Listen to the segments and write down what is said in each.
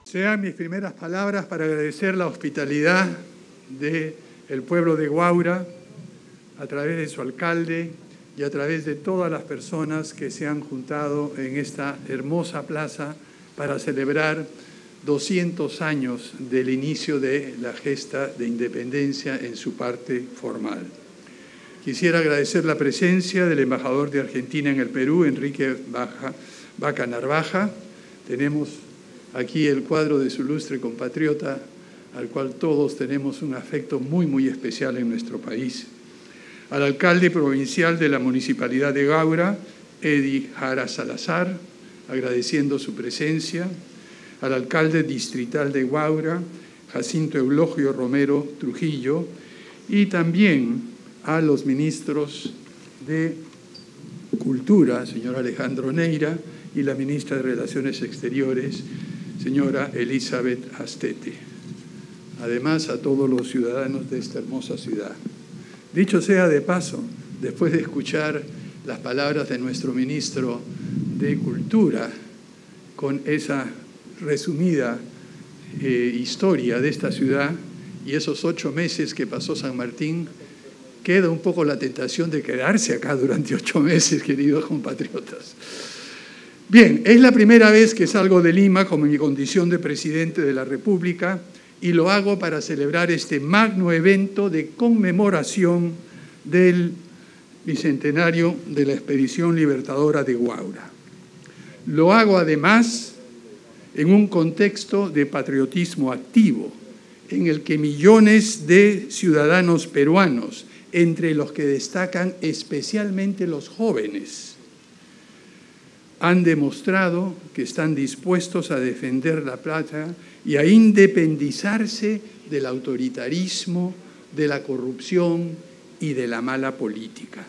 Sean mis primeras palabras para agradecer la hospitalidad del pueblo de Huaura a través de su alcalde y a través de todas las personas que se han juntado en esta hermosa plaza para celebrar 200 años del inicio de la gesta de independencia en su parte formal. Quisiera agradecer la presencia del embajador de Argentina en el Perú, Enrique Vaca Narvaja. Tenemos aquí el cuadro de su ilustre compatriota, al cual todos tenemos un afecto muy especial en nuestro país. Al alcalde provincial de la Municipalidad de Huaura, Edi Jara Salazar, agradeciendo su presencia. Al alcalde distrital de Huaura, Jacinto Eulogio Romero Trujillo, y también a los ministros de Cultura, señor Alejandro Neira, y la ministra de Relaciones Exteriores, señora Elizabeth Astete. Además, a todos los ciudadanos de esta hermosa ciudad. Dicho sea de paso, después de escuchar las palabras de nuestro ministro de Cultura, con esa resumida historia de esta ciudad y esos 8 meses que pasó San Martín, queda un poco la tentación de quedarse acá durante 8 meses, queridos compatriotas. Bien, es la primera vez que salgo de Lima como en mi condición de presidente de la República y lo hago para celebrar este magno evento de conmemoración del bicentenario de la Expedición Libertadora de Huaura. Lo hago además en un contexto de patriotismo activo, en el que millones de ciudadanos peruanos, entre los que destacan especialmente los jóvenes, han demostrado que están dispuestos a defender la patria y a independizarse del autoritarismo, de la corrupción y de la mala política.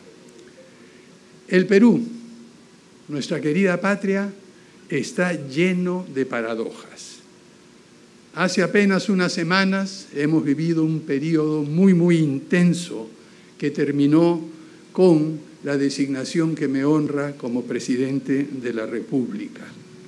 El Perú, nuestra querida patria, está lleno de paradojas. Hace apenas unas semanas hemos vivido un periodo muy intenso que terminó con la designación que me honra como presidente de la República.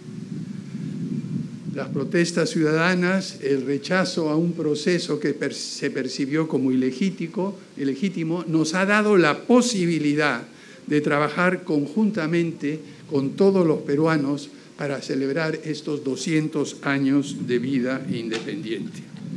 Las protestas ciudadanas, el rechazo a un proceso que se percibió como ilegítimo, nos ha dado la posibilidad de trabajar conjuntamente con todos los peruanos para celebrar estos 200 años de vida independiente.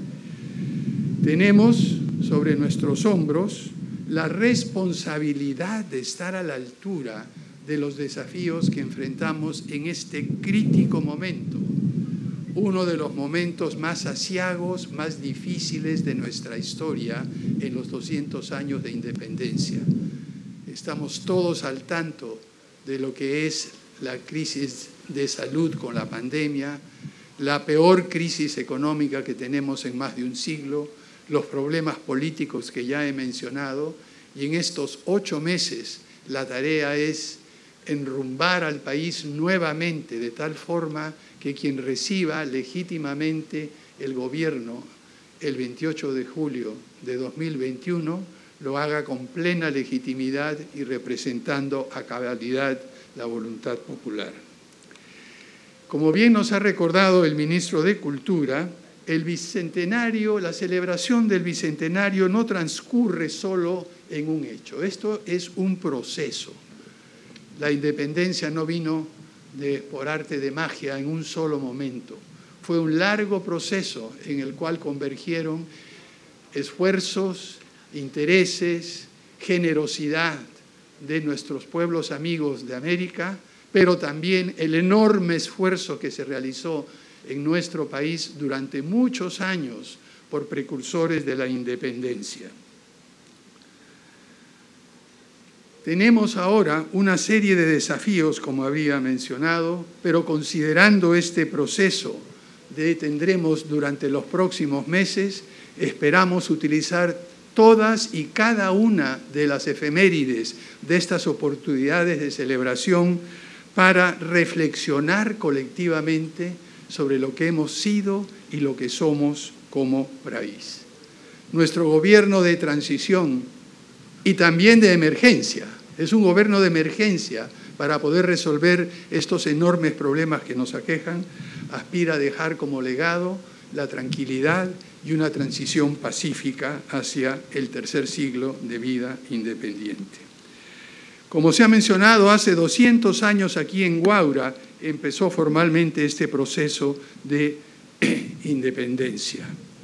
Tenemos sobre nuestros hombros la responsabilidad de estar a la altura de los desafíos que enfrentamos en este crítico momento, uno de los momentos más aciagos, más difíciles de nuestra historia en los 200 años de independencia. Estamos todos al tanto de lo que es la crisis de salud con la pandemia, la peor crisis económica que tenemos en más de un siglo, los problemas políticos que ya he mencionado, y en estos 8 meses la tarea es enrumbar al país nuevamente de tal forma que quien reciba legítimamente el gobierno el 28 de julio de 2021 lo haga con plena legitimidad y representando a cabalidad la voluntad popular. Como bien nos ha recordado el ministro de Cultura, el bicentenario, la celebración del bicentenario no transcurre solo en un hecho. Esto es un proceso. La independencia no vino por arte de magia en un solo momento. Fue un largo proceso en el cual convergieron esfuerzos, intereses, generosidad de nuestros pueblos amigos de América, pero también el enorme esfuerzo que se realizó en nuestro país durante muchos años por precursores de la independencia. Tenemos ahora una serie de desafíos, como había mencionado, pero considerando este proceso que tendremos durante los próximos meses, esperamos utilizar todas y cada una de las efemérides de estas oportunidades de celebración para reflexionar colectivamente sobre lo que hemos sido y lo que somos como país. Nuestro gobierno de transición y también de emergencia, es un gobierno de emergencia para poder resolver estos enormes problemas que nos aquejan, aspira a dejar como legado la tranquilidad y una transición pacífica hacia el tercer siglo de vida independiente. Como se ha mencionado, hace 200 años aquí en Huaura empezó formalmente este proceso de independencia.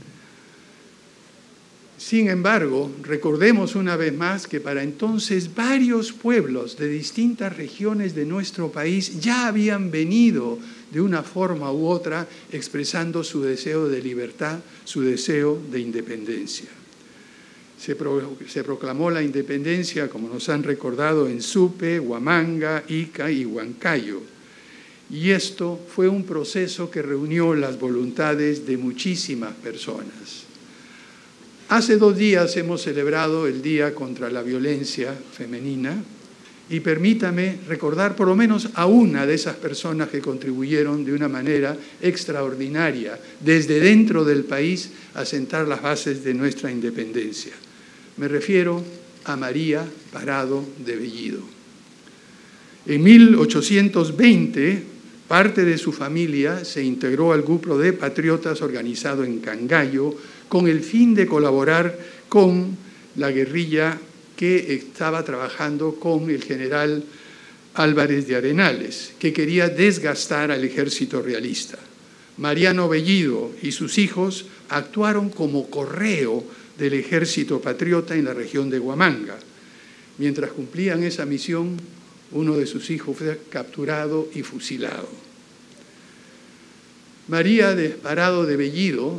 Sin embargo, recordemos una vez más que para entonces varios pueblos de distintas regiones de nuestro país ya habían venido de una forma u otra expresando su deseo de libertad, su deseo de independencia. Se proclamó la independencia, como nos han recordado, en Supe, Huamanga, Ica y Huancayo. Y esto fue un proceso que reunió las voluntades de muchísimas personas. Hace 2 días hemos celebrado el Día contra la Violencia Femenina y permítame recordar por lo menos a una de esas personas que contribuyeron de una manera extraordinaria desde dentro del país a sentar las bases de nuestra independencia. Me refiero a María Parado de Bellido. En 1820, parte de su familia se integró al grupo de patriotas organizado en Cangallo con el fin de colaborar con la guerrilla que estaba trabajando con el general Álvarez de Arenales, que quería desgastar al ejército realista. Mariano Bellido y sus hijos actuaron como correo del ejército patriota en la región de Huamanga. Mientras cumplían esa misión, uno de sus hijos fue capturado y fusilado. María Parado de Bellido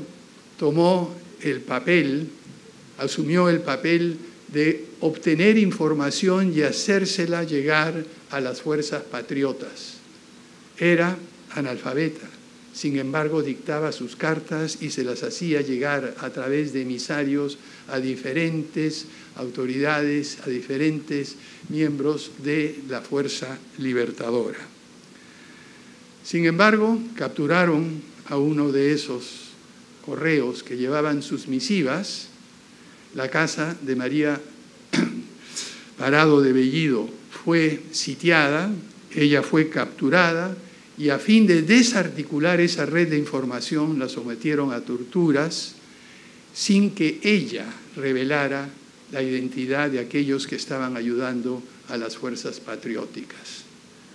asumió el papel de obtener información y hacérsela llegar a las fuerzas patriotas. Era analfabeta, sin embargo dictaba sus cartas y se las hacía llegar a través de emisarios a diferentes autoridades, a diferentes miembros de la Fuerza Libertadora. Sin embargo, capturaron a uno de esos correos que llevaban sus misivas. La casa de María Parado de Bellido fue sitiada, ella fue capturada y a fin de desarticular esa red de información la sometieron a torturas sin que ella revelara la identidad de aquellos que estaban ayudando a las fuerzas patrióticas.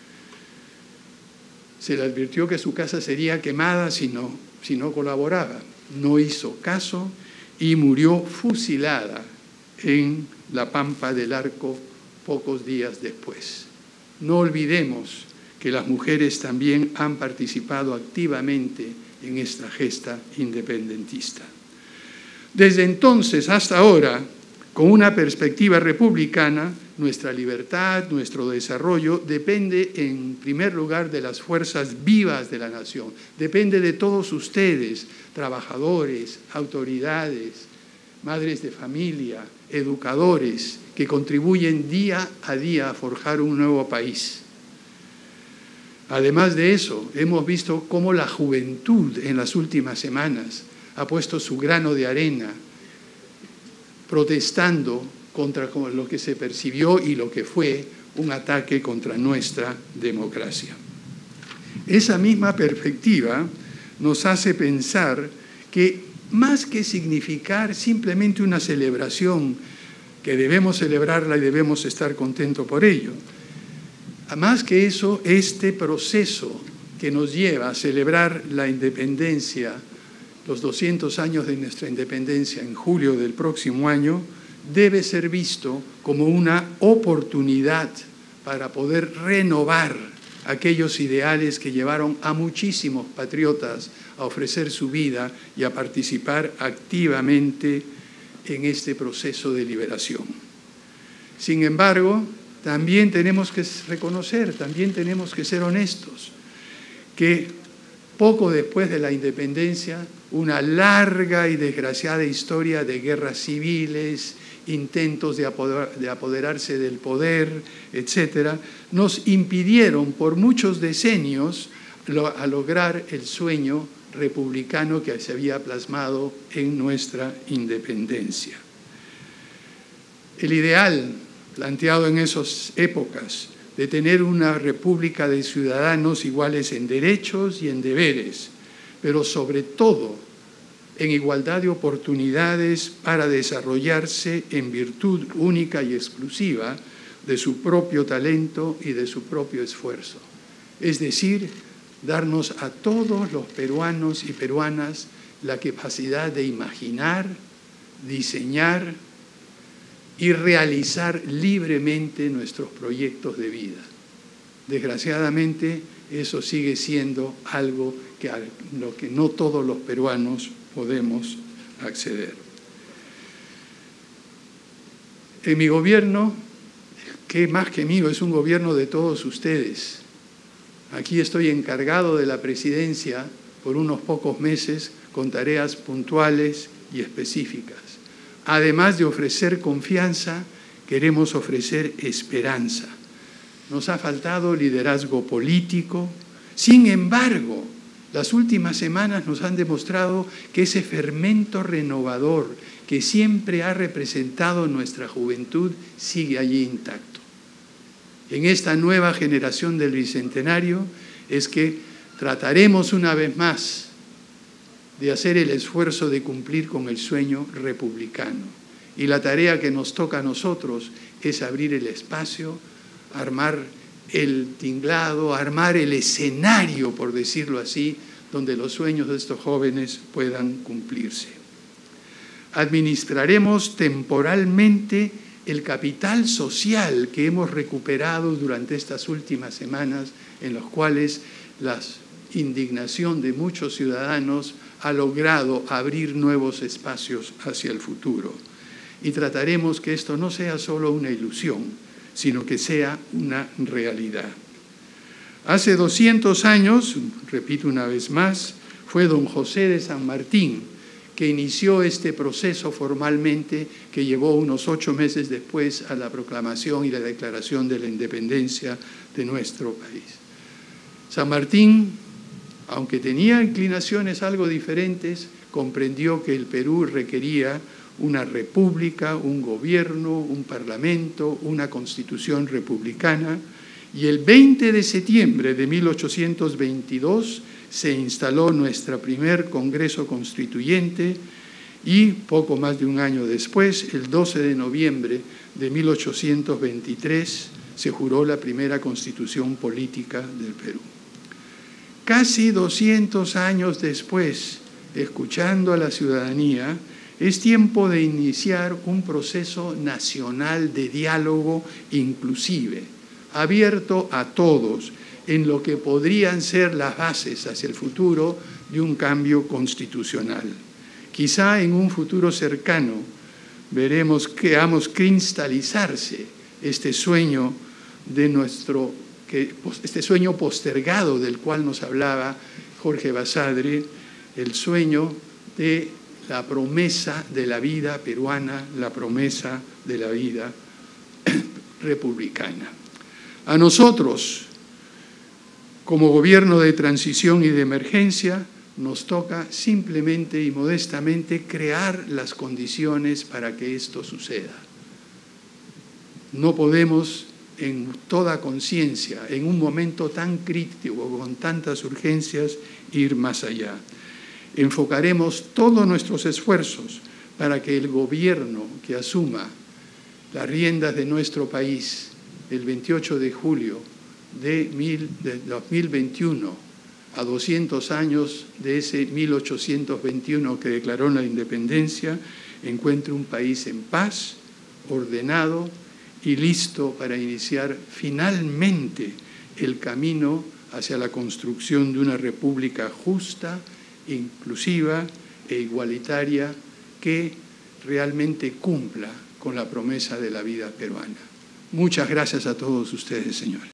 Se le advirtió que su casa sería quemada si no colaboraba. No hizo caso y murió fusilada en la Pampa del Arco pocos días después. No olvidemos que las mujeres también han participado activamente en esta gesta independentista. Desde entonces hasta ahora, con una perspectiva republicana, nuestra libertad, nuestro desarrollo depende en primer lugar de las fuerzas vivas de la nación, depende de todos ustedes, trabajadores, autoridades, madres de familia, educadores, que contribuyen día a día a forjar un nuevo país. Además de eso, hemos visto cómo la juventud en las últimas semanas ha puesto su grano de arena, protestando contra lo que se percibió y lo que fue un ataque contra nuestra democracia. Esa misma perspectiva nos hace pensar que más que significar simplemente una celebración, que debemos celebrarla y debemos estar contentos por ello, más que eso, este proceso que nos lleva a celebrar la independencia, los 200 años de nuestra independencia en julio del próximo año, debe ser visto como una oportunidad para poder renovar aquellos ideales que llevaron a muchísimos patriotas a ofrecer su vida y a participar activamente en este proceso de liberación. Sin embargo, también tenemos que reconocer, también tenemos que ser honestos, que poco después de la independencia, una larga y desgraciada historia de guerras civiles, intentos de apoderarse del poder, etcétera, nos impidieron por muchos decenios a lograr el sueño republicano que se había plasmado en nuestra independencia. El ideal planteado en esas épocas de tener una república de ciudadanos iguales en derechos y en deberes, pero sobre todo en igualdad de oportunidades para desarrollarse en virtud única y exclusiva de su propio talento y de su propio esfuerzo. Es decir, darnos a todos los peruanos y peruanas la capacidad de imaginar, diseñar y realizar libremente nuestros proyectos de vida. Desgraciadamente, eso sigue siendo algo a lo que no todos los peruanos podemos acceder. En mi gobierno, que más que mío, es un gobierno de todos ustedes. Aquí estoy encargado de la presidencia por unos pocos meses con tareas puntuales y específicas. Además de ofrecer confianza, queremos ofrecer esperanza. Nos ha faltado liderazgo político. Sin embargo, las últimas semanas nos han demostrado que ese fermento renovador que siempre ha representado nuestra juventud sigue allí intacto. En esta nueva generación del Bicentenario es que trataremos una vez más de hacer el esfuerzo de cumplir con el sueño republicano. Y la tarea que nos toca a nosotros es abrir el espacio, armar el tinglado, armar el escenario, por decirlo así, donde los sueños de estos jóvenes puedan cumplirse. Administraremos temporalmente el capital social que hemos recuperado durante estas últimas semanas, en los cuales la indignación de muchos ciudadanos ha logrado abrir nuevos espacios hacia el futuro. Y trataremos que esto no sea solo una ilusión, sino que sea una realidad. Hace 200 años, repito una vez más, fue don José de San Martín que inició este proceso formalmente, que llevó unos 8 meses después a la proclamación y la declaración de la independencia de nuestro país. San Martín, aunque tenía inclinaciones algo diferentes, comprendió que el Perú requería una república, un gobierno, un parlamento, una constitución republicana, y el 20 de septiembre de 1822 se instaló nuestro primer Congreso Constituyente y poco más de un año después, el 12 de noviembre de 1823, se juró la primera Constitución política del Perú. Casi 200 años después, escuchando a la ciudadanía, es tiempo de iniciar un proceso nacional de diálogo inclusive, abierto a todos, en lo que podrían ser las bases hacia el futuro de un cambio constitucional. Quizá en un futuro cercano veamos cristalizarse este sueño este sueño postergado del cual nos hablaba Jorge Basadre, el sueño de la promesa de la vida peruana, la promesa de la vida republicana. A nosotros, como gobierno de transición y de emergencia, nos toca simplemente y modestamente crear las condiciones para que esto suceda. No podemos, en toda conciencia, en un momento tan crítico, con tantas urgencias, ir más allá. Enfocaremos todos nuestros esfuerzos para que el gobierno que asuma las riendas de nuestro país el 28 de julio de 2021, a 200 años de ese 1821 que declaró la independencia, encuentre un país en paz, ordenado y listo para iniciar finalmente el camino hacia la construcción de una república justa, inclusiva e igualitaria que realmente cumpla con la promesa de la vida peruana. Muchas gracias a todos ustedes, señores.